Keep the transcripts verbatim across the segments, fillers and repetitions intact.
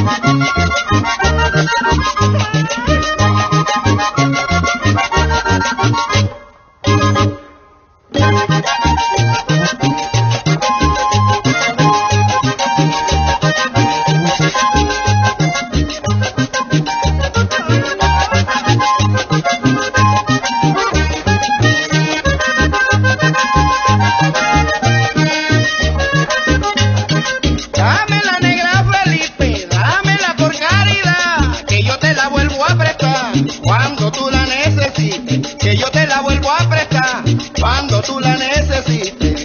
Cuando tú la necesites, que yo te la vuelvo a prestar, cuando tú la necesites.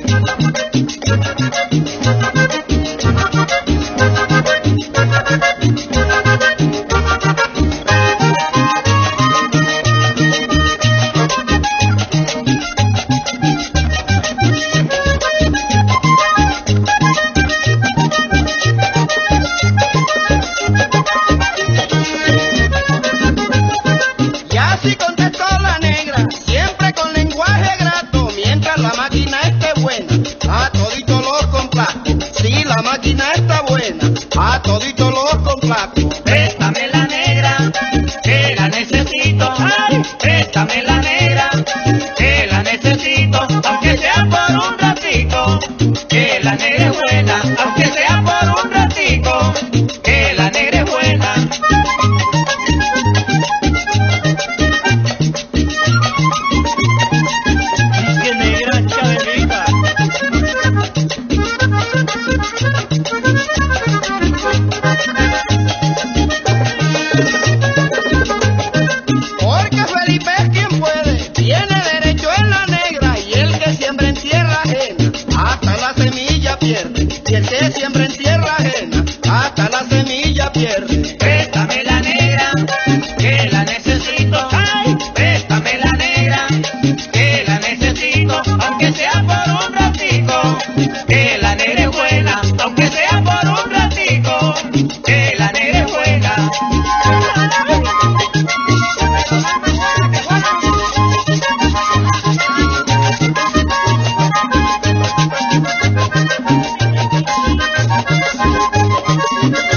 Así contestó la negra, siempre con lenguaje grato, mientras la máquina esté buena, a todito los complaco. Si la máquina está buena, a todito los complaco. Préstame la negra, que la necesito. Ay, préstame la negra, que la necesito, aunque sea por un ratico, que la negra es buena, aunque sea por un ratico, que la negra es buena. Porque Felipe es quien puede, tiene derecho en la negra, y el que siembra en tierra ajena, hasta la semilla pierde. Y el que siembra en tierra ajena, hasta la semilla pierde. Préstame la negra, que la necesito. Ay, préstame la negra, que la necesito, aunque sea por un ratico, que la negra es buena, aunque sea por un ratico, que la negra es buena. Thank you.